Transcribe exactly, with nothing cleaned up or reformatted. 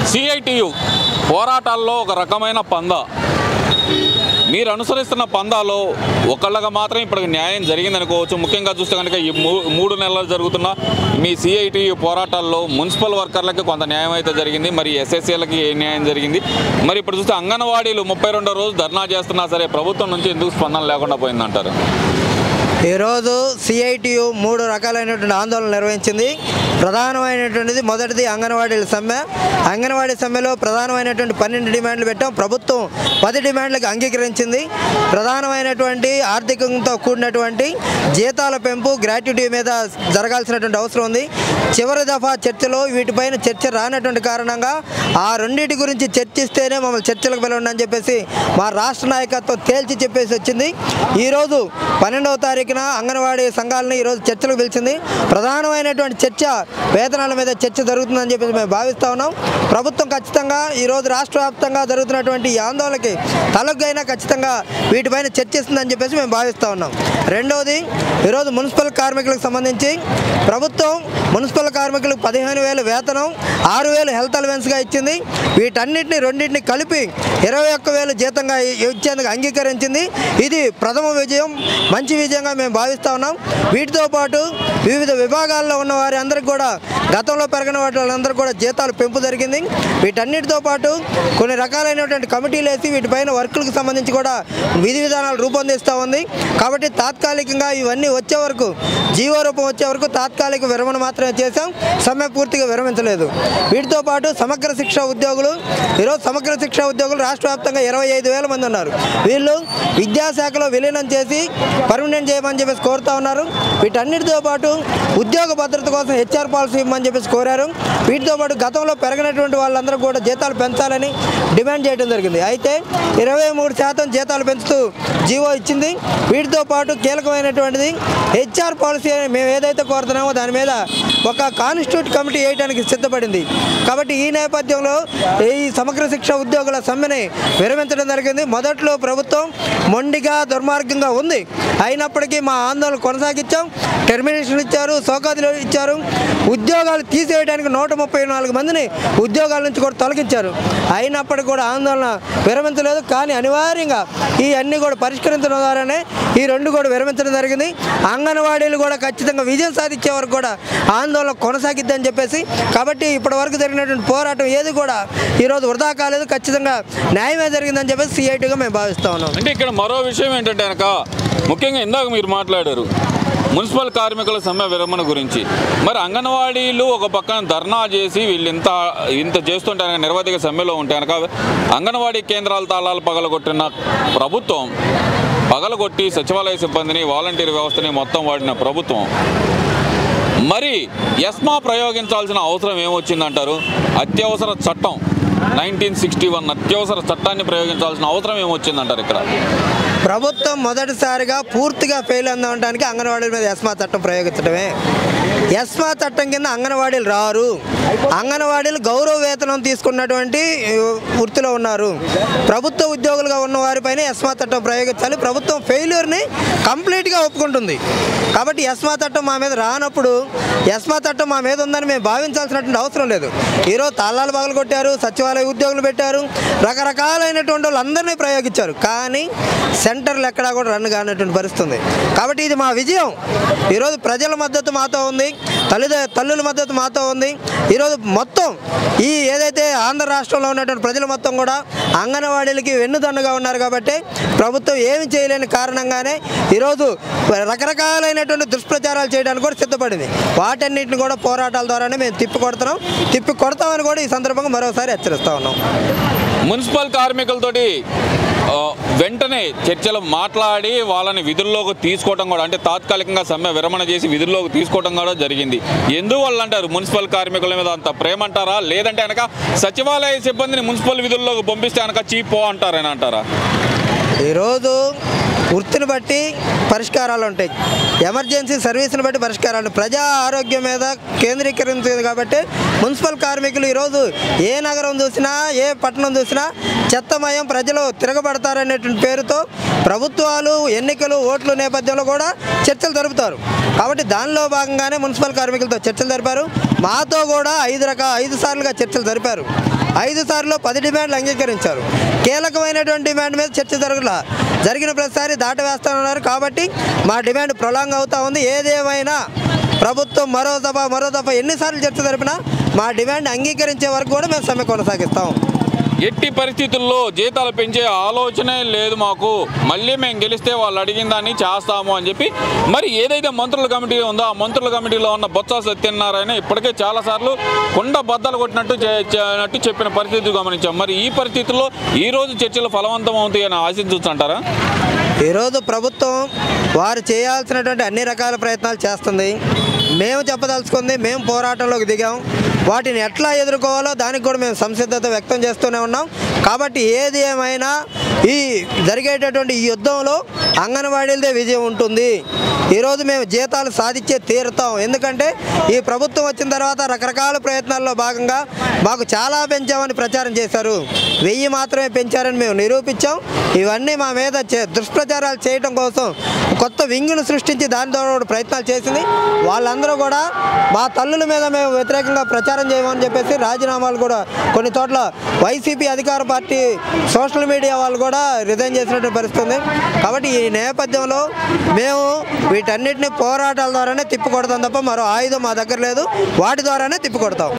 CITU పోరాటాల్లో ఒక రకమైన పంద. మీరు అనుసరిస్తున్న పందాలో ఒకళ్ళగా మాత్రం ఇప్పటికి న్యాయం జరిగిందనుకోవచ్చు. ముఖ్యంగా చూస్తే కనుక ఈ మూడు నెలలు జరుగుతున్న మీ సిఐటియు పోరాటాల్లో మున్సిపల్ వర్కర్లకి కొంత న్యాయం అయితే జరిగింది, మరి ఎస్ఎస్సీలకి ఏ న్యాయం జరిగింది? మరి ఇప్పుడు చూస్తే అంగన్వాడీలు ముప్పై రెండో రోజు ధర్నా చేస్తున్నా సరే ప్రభుత్వం నుంచి ఎందుకు స్పందన లేకుండా పోయిందంటారు? ఈరోజు సిఐటియు మూడు రకాలైనటువంటి ఆందోళన నిర్వహించింది. ప్రధానమైనటువంటిది మొదటిది అంగన్వాడీల సమ్మె. అంగన్వాడీ సమ్మెలో ప్రధానమైనటువంటి పన్నెండు డిమాండ్లు పెట్టాం. ప్రభుత్వం పది డిమాండ్లకు అంగీకరించింది. ప్రధానమైనటువంటి ఆర్థికంతో కూడినటువంటి జీతాల పెంపు, గ్రాట్యుటీ మీద జరగాల్సినటువంటి అవసరం ఉంది. చివరి దఫా చర్చలో వీటిపైన చర్చ రానటువంటి కారణంగా ఆ రెండింటి గురించి చర్చిస్తేనే మమ్మల్ని చర్చలకు పిలవండి అని చెప్పేసి మా రాష్ట్ర నాయకత్వం తేల్చి చెప్పేసి వచ్చింది. ఈరోజు పన్నెండవ తారీఖున అంగన్వాడీ సంఘాలను ఈరోజు చర్చలకు పిలిచింది. ప్రధానమైనటువంటి చర్చ వేతనాల మీద చర్చ జరుగుతుందని చెప్పేసి మేము భావిస్తూ ఉన్నాం. ప్రభుత్వం ఖచ్చితంగా ఈరోజు రాష్ట్ర వ్యాప్తంగా జరుగుతున్నటువంటి ఈ ఆందోళనకి తలగ్గైనా ఖచ్చితంగా వీటిపైన చర్చిస్తుందని చెప్పేసి మేము భావిస్తూ ఉన్నాం. రెండవది, ఈరోజు మున్సిపల్ కార్మికులకు సంబంధించి ప్రభుత్వం మున్సిపల్ కార్మికులకు పదిహేను వేలు వేతనం, ఆరు వేలు హెల్త్ అలవెన్స్గా ఇచ్చింది. వీటన్నిటిని రెండింటిని కలిపి ఇరవై ఒక్క వేలు జీతంగా ఇచ్చేందుకు అంగీకరించింది. ఇది ప్రథమ విజయం, మంచి విజయంగా మేము భావిస్తూ ఉన్నాం. వీటితో పాటు వివిధ విభాగాల్లో ఉన్న వారి అందరికీ కూడా గతంలో పెరగని వాళ్ళందరూ కూడా జీతాలు పెంపు జరిగింది. వీటన్నిటితో పాటు కొన్ని రకాలైనటువంటి కమిటీలు వేసి వీటిపైన వర్కులకు సంబంధించి కూడా విధి విధానాలు రూపొందిస్తూ ఉంది. కాబట్టి తాత్కాలికంగా ఇవన్నీ వచ్చే వరకు, జీవో రూపం వచ్చే వరకు తాత్కాలిక విరమణ మాత్రమే చేశాం, సమ్మె పూర్తిగా విరమించలేదు. వీటితో పాటు సమగ్ర శిక్ష ఉద్యోగులు, ఈరోజు సమగ్ర శిక్ష ఉద్యోగులు రాష్ట్ర వ్యాప్తంగా ఇరవై ఐదు వేల మంది ఉన్నారు. వీళ్ళు విద్యాశాఖలో విలీనం చేసి పర్మనెంట్ చేయమని చెప్పేసి కోరుతూ ఉన్నారు. వీటన్నిటితో పాటు ఉద్యోగ భద్రత కోసం హెచ్ఆర్ పాలసీ ఇవ్వమని చెప్పేసి కోరారు. వీటితో పాటు గతంలో పెరగనటువంటి వాళ్ళందరూ కూడా జీతాలు పెంచాలని డిమాండ్ చేయడం జరిగింది. అయితే ఇరవై మూడు శాతం జీతాలు పెంచుతూ జీవో ఇచ్చింది. వీటితో పాటు కీలకమైనటువంటిది హెచ్ఆర్ పాలసీ అని మేము ఏదైతే కోరుతున్నామో దాని మీద ఒక కాన్స్టిట్యూట్ కమిటీ వేయడానికి సిద్ధపడింది. కాబట్టి ఈ నేపథ్యంలో ఈ సమగ్ర శిక్ష ఉద్యోగుల సమ్మెని విరమించడం జరిగింది. మొదట్లో ప్రభుత్వం మొండిగా దుర్మార్గంగా ఉంది, అయినప్పటికీ మా ఆందోళన కొనసాగించాం. టెర్మినేషన్ ఇచ్చారు, సౌకర్యాలు ఇచ్చారు. ఉద్యోగాలు తీసివేయడానికి నూట ముప్పై నాలుగు మందిని ఉద్యోగాల నుంచి కూడా తొలగించారు. అయినప్పటికీ కూడా ఆందోళన విరమించలేదు. కానీ అనివార్యంగా ఈ అన్ని కూడా పరిష్కరించడం ద్వారానే ఈ రెండు కూడా విరమించడం జరిగింది. అంగన్వాడీలు కూడా ఖచ్చితంగా విజయం సాధించే వరకు కూడా ఆందోళన కొనసాగిద్దని చెప్పేసి, కాబట్టి ఇప్పటి వరకు జరిగినటువంటి పోరాటం ఏది కూడా ఈరోజు వృధా కాలేదు, ఖచ్చితంగా న్యాయమే జరిగిందని చెప్పేసి సిఐటిగా మేము భావిస్తా ఉన్నాం. అంటే ఇక్కడ మరో విషయం ఏంటంటే కనుక ముఖ్యంగా ఇందాక మీరు మాట్లాడారు మున్సిపల్ కార్మికుల సమ్మె విరమణ గురించి. మరి అంగన్వాడీలు ఒక పక్కన ధర్నా చేసి వీళ్ళు ఇంత ఇంత చేస్తుంటే కనుక నిరవధిక సమ్మెలో ఉంటే కనుక అంగన్వాడీ కేంద్రాల తాళాలు పగలగొట్టిన ప్రభుత్వం, పగలగొట్టి సచివాలయ సిబ్బందిని, వాలంటీర్ వ్యవస్థని మొత్తం వాడిన ప్రభుత్వం మరి ఎస్మా ప్రయోగించాల్సిన అవసరం ఏమొచ్చిందంటారు? అత్యవసర చట్టం నైన్టీన్ సిక్స్టీ వన్ అత్యవసర చట్టాన్ని ప్రయోగించాల్సిన అవసరం ఏమొచ్చిందంటారు? ఇక్కడ ప్రభుత్వం మొదటిసారిగా పూర్తిగా ఫెయిల్ అందడానికి అంగన్వాడీల మీద ఎస్మా చట్టం ప్రయోగించడమే. ఎస్మా చట్టం కింద అంగన్వాడీలు రారు. అంగన్వాడీలు గౌరవ వేతనం తీసుకున్నటువంటి వృత్తిలో ఉన్నారు. ప్రభుత్వ ఉద్యోగులుగా ఉన్న వారిపైన ఎస్మా చట్టం ప్రయోగించాలి. ప్రభుత్వం ఫెయిల్యూర్ని కంప్లీట్గా ఒప్పుకుంటుంది. కాబట్టి ఎస్మా చట్టం మా మీద రానప్పుడు ఎస్మా చట్టం మా మీద ఉందని మేము భావించాల్సినటువంటి అవసరం లేదు. ఈరోజు తాళాలు పగలు కొట్టారు, సచివాలయ ఉద్యోగులు పెట్టారు, రకరకాలైనటువంటి వాళ్ళు అందరినీ ప్రయోగించారు. కానీ సెంటర్లు ఎక్కడా కూడా రన్ కానటువంటి పరిస్థితి ఉంది. కాబట్టి ఇది మా విజయం. ఈరోజు ప్రజల మద్దతు మాతో ఉంది, తల్లిద తల్లుల మద్దతు మాతో ఉంది. ఈరోజు మొత్తం ఈ ఏదైతే ఆంధ్ర రాష్ట్రంలో ఉన్నటువంటి ప్రజలు మొత్తం కూడా అంగన్వాడీలకి వెన్నుదన్నుగా ఉన్నారు. కాబట్టి ప్రభుత్వం ఏమి చేయలేని కారణంగానే ఈరోజు రకరకాలైనటువంటి దుష్ప్రచారాలు చేయడానికి కూడా సిద్ధపడింది. వాటన్నిటిని కూడా పోరాటాల ద్వారానే మేము తిప్పి కొడుతున్నాం, తిప్పి కొడతామని కూడా ఈ సందర్భంగా మరోసారి హెచ్చరిస్తా ఉన్నాం. మున్సిపల్ కార్మికులతోటి వెంటనే చర్చలు మాట్లాడి వాళ్ళని విధుల్లోకి తీసుకోవడం కూడా, అంటే తాత్కాలికంగా సమ్మె విరమణ చేసి విధుల్లోకి తీసుకోవడం కూడా జరిగింది. ఎందువల్ల అంటారు? మున్సిపల్ కార్మికుల మీద అంత ప్రేమ అంటారా, లేదంటే కనుక సచివాలయ సిబ్బందిని మున్సిపల్ విధుల్లోకి పంపిస్తే కనుక చీపో అంటారని అంటారా? ఈరోజు వృత్తిని బట్టి పరిష్కారాలు ఉంటాయి, ఎమర్జెన్సీ సర్వీస్ని బట్టి పరిష్కారాలు, ప్రజా ఆరోగ్యం మీద కేంద్రీకరించింది. కాబట్టి మున్సిపల్ కార్మికులు ఈరోజు ఏ నగరం చూసినా ఏ పట్టణం చూసినా చెత్తమయం, ప్రజలు తిరగబడతారనేటువంటి పేరుతో ప్రభుత్వాలు ఎన్నికలు ఓట్ల నేపథ్యంలో కూడా చర్చలు జరుపుతారు. కాబట్టి దానిలో భాగంగానే మున్సిపల్ కార్మికులతో చర్చలు జరిపారు. మాతో కూడా ఐదు రకాల ఐదు సార్లుగా చర్చలు జరిపారు. ఐదు సార్లు పది డిమాండ్లు అంగీకరించారు. కీలకమైనటువంటి డిమాండ్ మీద చర్చ జరగల జరిగిన ప్రతిసారి దాటవేస్తానన్నారు. కాబట్టి మా డిమాండ్ ప్రొలాంగ్ అవుతా ఉంది. ఏదేమైనా ప్రభుత్వం మరో దఫా మరో దఫా ఎన్నిసార్లు చర్చ జరిపినా మా డిమాండ్ అంగీకరించే వరకు కూడా మేము సమ్మె కొనసాగిస్తాం. ఎట్టి పరిస్థితుల్లో జీతాలు పెంచే ఆలోచనే లేదు మాకు, మళ్ళీ మేము గెలిస్తే వాళ్ళు అడిగిన దాన్ని చేస్తాము అని చెప్పి మరి ఏదైతే మంత్రుల కమిటీ ఉందో ఆ మంత్రుల కమిటీలో ఉన్న బొత్స సత్యనారాయణ ఇప్పటికే చాలాసార్లు కుండ బద్దలు కొట్టినట్టు చేయనట్టు చెప్పిన పరిస్థితి గమనించాం. మరి ఈ పరిస్థితుల్లో ఈరోజు చర్చలు ఫలవంతం అవుతాయని ఆశించంటారా? ఈరోజు ప్రభుత్వం వారు చేయాల్సినటువంటి అన్ని రకాల ప్రయత్నాలు చేస్తుంది. మేము చెప్పదలుచుకుంది, మేము పోరాటంలోకి దిగాం. వాటిని ఎట్లా ఎదుర్కోవాలో దానికి కూడా మేము సంసిద్ధత వ్యక్తం చేస్తూనే ఉన్నాం. కాబట్టి ఏది ఏమైనా ఈ జరిగేటటువంటి ఈ యుద్ధంలో అంగన్వాడీలదే విజయం ఉంటుంది. ఈరోజు మేము జీతాలు సాధించే తీరుతాం. ఎందుకంటే ఈ ప్రభుత్వం వచ్చిన తర్వాత రకరకాల ప్రయత్నాల్లో భాగంగా మాకు చాలా పెంచామని ప్రచారం చేశారు, వెయ్యి మాత్రమే పెంచారని మేము నిరూపించాం. ఇవన్నీ మా మీద దుష్ప్రచారాలు చేయడం కోసం కొత్త వింగును సృష్టించి దాని ద్వారా ప్రయత్నాలు చేసింది. వాళ్ళందరూ కూడా మా తల్లుల మీద మేము వ్యతిరేకంగా ప్రచారం చేయమని చెప్పేసి రాజీనామాలు కూడా కొన్ని చోట్ల వైసీపీ అధికార పార్టీ సోషల్ మీడియా వాళ్ళు కూడా రిజైన్ చేసినట్టు పరిస్థితి ఉంది. కాబట్టి ఈ నేపథ్యంలో మేము వీటన్నిటిని పోరాటాల ద్వారానే తిప్పికొడతాం తప్ప మరో ఆయుధం మా దగ్గర లేదు, వాటి ద్వారానే తిప్పికొడతాం.